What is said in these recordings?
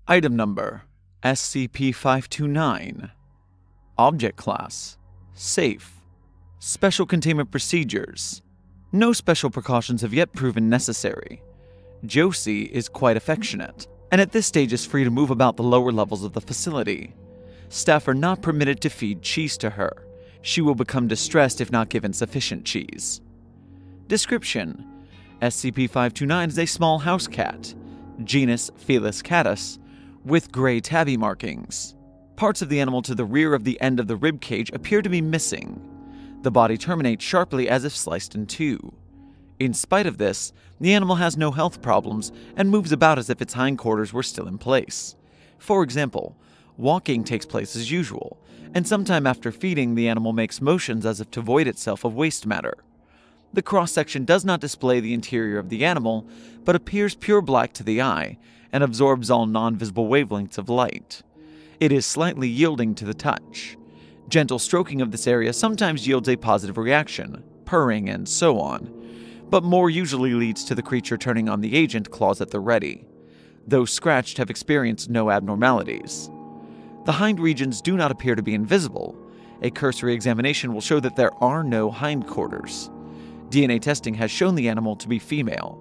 Item Number SCP-529. Object Class Safe. Special Containment Procedures. No special precautions have yet proven necessary. Josie is quite affectionate, and at this stage is free to move about the lower levels of the facility. Staff are not permitted to feed cheese to her. She will become distressed if not given sufficient cheese. Description: SCP-529 is a small house cat, genus Felis catus, with gray tabby markings. Parts of the animal to the rear of the end of the rib cage appear to be missing. The body terminates sharply as if sliced in two. In spite of this, the animal has no health problems and moves about as if its hindquarters were still in place. For example, walking takes place as usual, and sometime after feeding, the animal makes motions as if to void itself of waste matter. The cross-section does not display the interior of the animal, but appears pure black to the eye and absorbs all non-visible wavelengths of light. It is slightly yielding to the touch. Gentle stroking of this area sometimes yields a positive reaction, purring and so on, but more usually leads to the creature turning on the agent claws at the ready. Those scratched have experienced no abnormalities. The hind regions do not appear to be invisible. A cursory examination will show that there are no hindquarters. DNA testing has shown the animal to be female.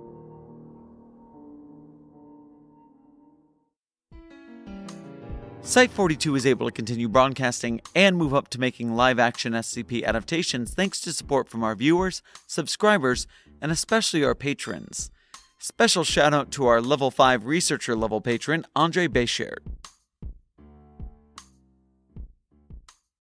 Site-42 is able to continue broadcasting and move up to making live-action SCP adaptations thanks to support from our viewers, subscribers, and especially our patrons. Special shout-out to our Level 5 Researcher level patron, Andre Béchert.